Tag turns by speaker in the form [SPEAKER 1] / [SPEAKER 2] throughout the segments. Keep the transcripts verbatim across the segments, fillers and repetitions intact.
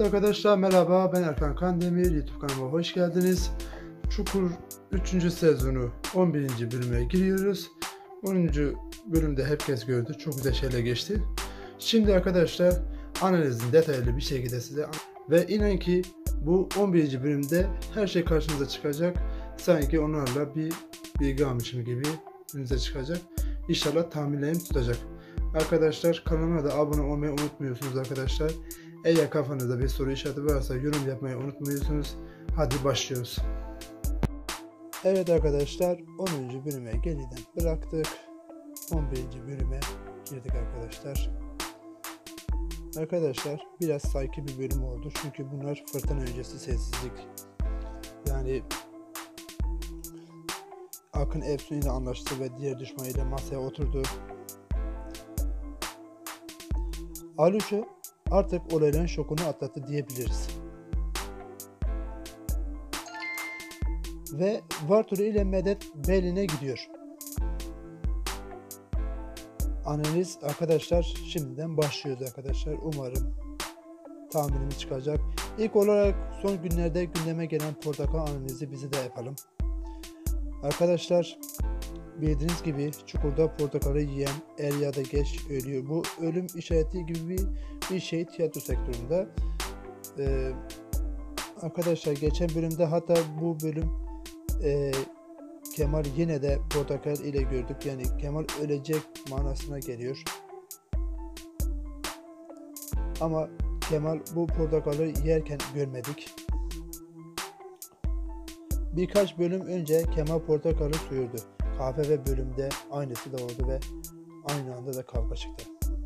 [SPEAKER 1] Evet arkadaşlar, merhaba, ben Erkan Kandemir. YouTube kanalıma hoş geldiniz. Çukur üçüncü sezonu on birinci bölüme giriyoruz. onuncu bölümde herkes gördü. Çok güzel şeyler geçti. Şimdi arkadaşlar analizin detaylı bir şekilde size ve inan ki bu on birinci bölümde her şey karşınıza çıkacak. Sanki onlarla bir bilgi almışım gibi önünüze çıkacak. İnşallah tahminlerim tutacak. Arkadaşlar kanalıma da abone olmayı unutmuyorsunuz arkadaşlar. Eğer kafanızda bir soru işareti varsa yorum yapmayı unutmuyorsunuz. Hadi başlıyoruz. Evet arkadaşlar, onuncu bölüme geriden bıraktık. on birinci bölüme girdik arkadaşlar. Arkadaşlar biraz sakin bir bölüm oldu. Çünkü bunlar fırtına öncesi sessizlik. Yani Akın Efsun ile anlaştı ve diğer düşmanıyla masaya oturdu. Aluço artık olayların şokunu atlattı diyebiliriz. Ve Vartolu ile Medet Berlin'e gidiyor. Analiz arkadaşlar şimdiden başlıyoruz arkadaşlar. Umarım tahminimiz çıkacak. İlk olarak son günlerde gündeme gelen portakal analizi bizi de yapalım. Arkadaşlar bildiğiniz gibi Çukur'da portakalı yiyen er ya da geç ölüyor. Bu ölüm işareti gibi bir, bir şey tiyatro sektöründe. Ee, arkadaşlar geçen bölümde, hatta bu bölüm e, Kemal yine de portakal ile gördük. Yani Kemal ölecek manasına geliyor. Ama Kemal bu portakalı yerken görmedik. Birkaç bölüm önce Kemal portakalı soyurdu. Kahve ve bölümde aynısı da oldu ve aynı anda da kavga çıktı.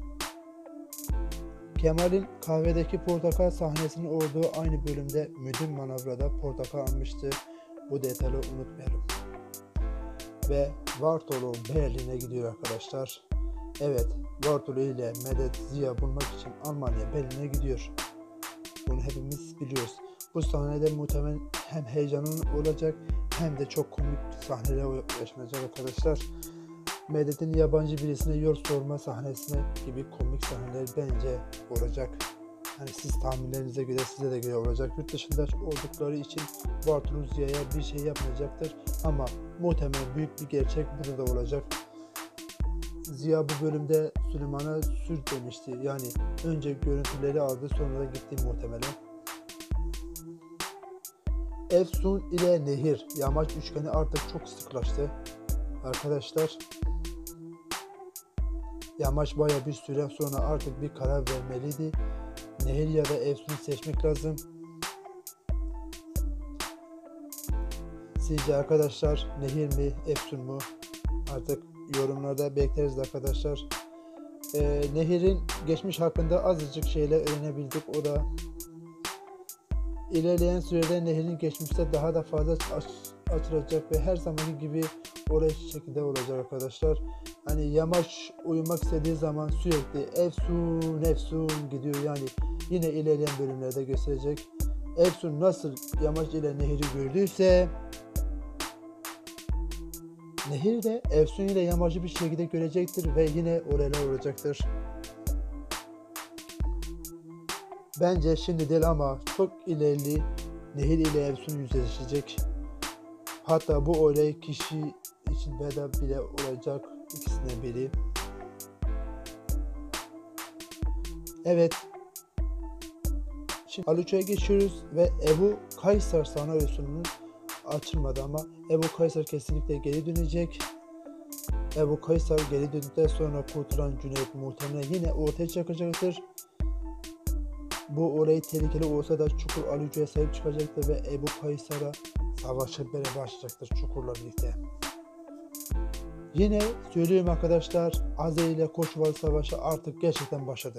[SPEAKER 1] Kemal'in kahvedeki portakal sahnesinin olduğu aynı bölümde müdür manavrada portakal almıştı. Bu detayı unutmayalım. Ve Vartolu Berlin'e gidiyor arkadaşlar. Evet, Vartolu ile Medet Ziya bulmak için Almanya Berlin'e gidiyor. Bunu hepimiz biliyoruz. Bu sahnede muhtemelen hem heyecanın olacak hem de çok komik sahneler yaşanacak arkadaşlar. Medet'in yabancı birisine yol sorma sahnesine gibi komik sahneler bence olacak. Yani siz tahminlerinize göre size de göre olacak. Yurt dışında oldukları için Vartolu Ziya'ya bir şey yapmayacaktır. Ama muhtemelen büyük bir gerçek burada da olacak. Ziya bu bölümde Süleyman'a sür demişti. Yani önce görüntüleri aldı, sonra da gitti muhtemelen. Efsun ile Nehir yamaç üçgeni artık çok sıklaştı. Arkadaşlar yamaç baya bir süre sonra artık bir karar vermeliydi. Nehir ya da Efsun'u seçmek lazım. Sizce arkadaşlar Nehir mi Efsun mu? Artık yorumlarda bekleriz arkadaşlar. Ee, Nehir'in geçmiş hakkında azıcık şeyler öğrenebildik. O da İlerleyen sürede Nehir'in geçmişte daha da fazla aç, açılacak ve her zamanki gibi oraya şekilde olacak arkadaşlar. Hani yamaç uyumak istediği zaman sürekli Efsun Efsun gidiyor, yani yine ilerleyen bölümlerde gösterecek. Efsun nasıl yamaç ile Nehir'i gördüyse Nehir de Efsun ile yamacı bir şekilde görecektir ve yine oraya olacaktır. Bence şimdi değil ama çok ilerli Nehir ile Efsun yüzleşecek. Hatta bu olay kişi için veda bile olacak, ikisinden biri. Evet. Şimdi Aluço'ya geçiyoruz ve Ebu Kaysar senaryosunun açılmadı ama Ebu Kaysar kesinlikle geri dönecek. Ebu Kaysar geri döndükten sonra kurtulan Cüneyt muhtemelen yine ortaya çıkacaktır. Bu olay tehlikeli olsa da Çukur Aluço'ya sahip çıkacaktır ve Ebu Kaysar'a savaşı böyle başlayacaktır Çukur'la birlikte. Yine söylüyorum arkadaşlar, Azeri ile Koçovalı Savaşı artık gerçekten başladı.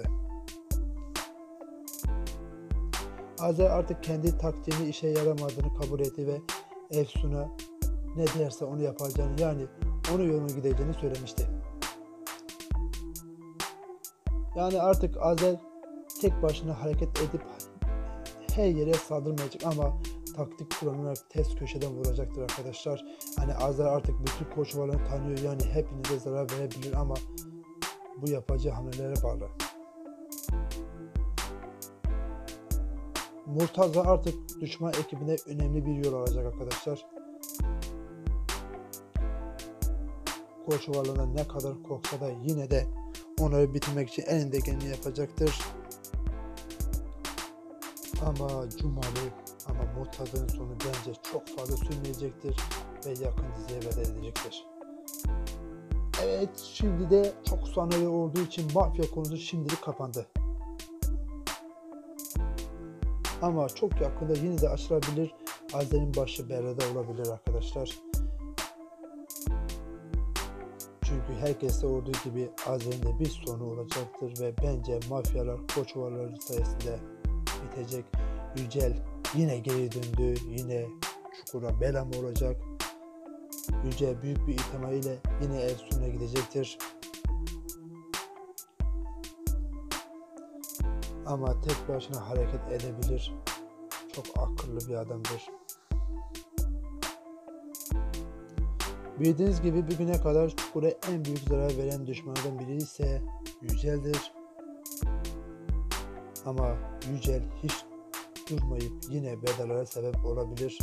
[SPEAKER 1] Azeri artık kendi taktiğini işe yaramadığını kabul etti ve Efsun'a ne derse onu yapacağını, yani onu yoluna gideceğini söylemişti. Yani artık Azeri tek başına hareket edip her yere saldırmayacak ama taktik kullanarak ters köşeden vuracaktır arkadaşlar. Hani Azeri artık bütün Koçovalı'nı tanıyor, yani hepinize zarar verebilir ama bu yapacağı hamlelere bağlı. Murtaza artık düşman ekibine önemli bir yol alacak arkadaşlar. Koç varlığına ne kadar korksa da yine de onları bitirmek için elinde geleni yapacaktır. Ama Cumali ama Murtaza'nın sonu bence çok fazla sürmeyecektir ve yakın diziye veda edecektir. Evet, şimdi de çok sanayi olduğu için mafya konusu şimdilik kapandı. Ama çok yakında yine de açılabilir. Azer'in başı belada olabilir arkadaşlar. Çünkü herkeste olduğu gibi Azer'in de bir sonu olacaktır ve bence mafyalar koç varları sayesinde bitecek. Yücel yine geri döndü. Yine çukura belam olacak. Yücel büyük bir ihtimalle yine Ersun'a gidecektir. Ama tek başına hareket edebilir. Çok akıllı bir adamdır. Bildiğiniz gibi bugüne kadar Çukur'a en büyük zarar veren düşmanlardan biri ise Yücel'dir. Ama Yücel hiç durmayıp yine bedalara sebep olabilir.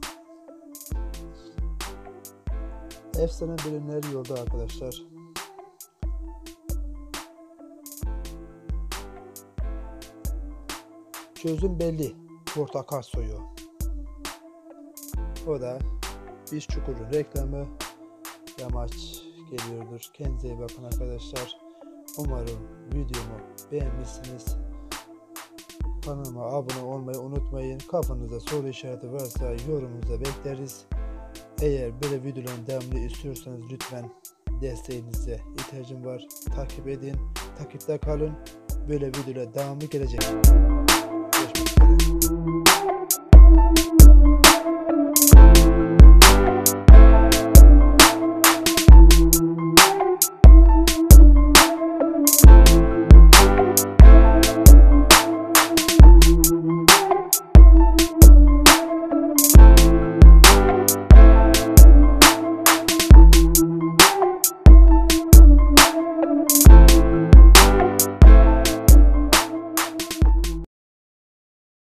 [SPEAKER 1] Efsane bölümler yolda arkadaşlar. Çözüm belli. Portakal soyu. O da biz Çukur'un reklamı. Yamaç geliyordur. Kendinize iyi bakın arkadaşlar. Umarım videomu beğenmişsiniz. Kanalıma abone olmayı unutmayın. Kafanızda soru işareti varsa yorumunuza bekleriz. Eğer böyle videoların devamını istiyorsanız lütfen desteğinize ihtiyacım var. Takip edin. Takipte kalın. Böyle videolar devamlı gelecek. Görüşmek üzere.